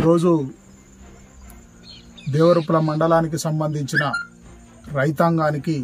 ఈరోజు దేవరుప్పల మండలానికి సంబంధించిన రైతాంగానికి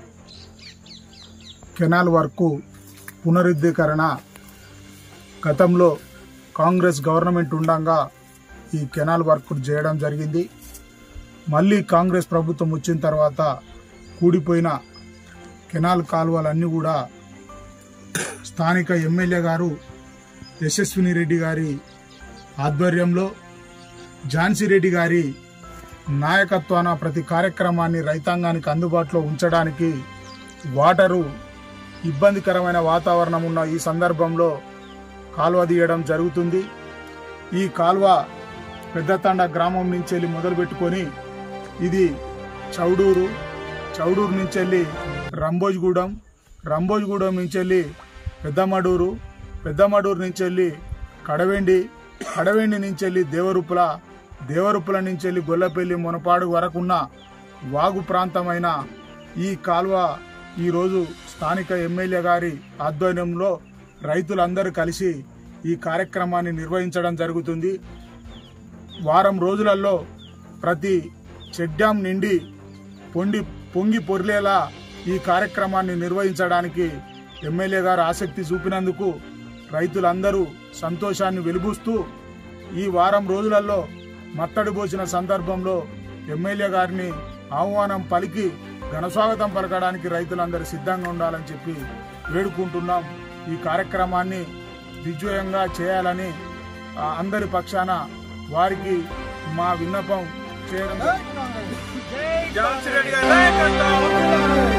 కెనాల్ వర్క్ పునరుద్ధీకరణ గతంలో కాంగ్రెస్ గవర్నమెంట్ ఉండగా ఈ కెనాల్ వర్క్ చేయడం జరిగింది. మళ్ళీ కాంగ్రెస్ ప్రభుత్వం వచ్చిన తర్వాత కూడిపోయిన కెనాల్ కాలువలన్నీ కూడా స్థానిక ఎమ్మెల్యే గారు యశస్విని రెడ్డి గారి ఆధ్వర్యంలో ఝాన్సీ రెడ్డి గారి నాయకత్వాన ప్రతి కార్యక్రమాన్ని రైతాంగానికి అందుబాటులో ఉంచడానికి వాటరు ఇబ్బందికరమైన వాతావరణం ఉన్న ఈ సందర్భంలో కాలువ తీయడం జరుగుతుంది. ఈ కాలువ పెద్దతండ గ్రామం నుంచి వెళ్ళి మొదలుపెట్టుకొని ఇది చౌడూరు నుంచి వెళ్ళి రంభోజ్గూడెం నుంచి వెళ్ళి పెద్దమడూరు నుంచి వెళ్ళి కడవెండి నుంచి వెళ్ళి దేవరుప్పుల నుంచి వెళ్ళి గొల్లపల్లి మునపాడు వరకున్న వాగు ప్రాంతమైన ఈ కాలువ ఈరోజు స్థానిక ఎమ్మెల్యే గారి ఆధ్వర్యంలో రైతులందరూ కలిసి ఈ కార్యక్రమాన్ని నిర్వహించడం జరుగుతుంది. వారం రోజులలో ప్రతి చెక్ డ్యాం నిండి పొంగి పొర్లేలా ఈ కార్యక్రమాన్ని నిర్వహించడానికి ఎమ్మెల్యే గారు ఆసక్తి చూపినందుకు రైతులందరూ సంతోషాన్ని వెలిబుస్తూ ఈ వారం రోజులలో మత్తడి పోసిన సందర్భంలో ఎమ్మెల్యే గారిని ఆహ్వానం పలికి ఘనస్వాగతం పలకడానికి రైతులందరూ సిద్ధంగా ఉండాలని చెప్పి వేడుకుంటున్నాం. ఈ కార్యక్రమాన్ని దిగ్విజయంగా చేయాలని అందరి పక్షాన వారికి మా విన్నపం చేయడం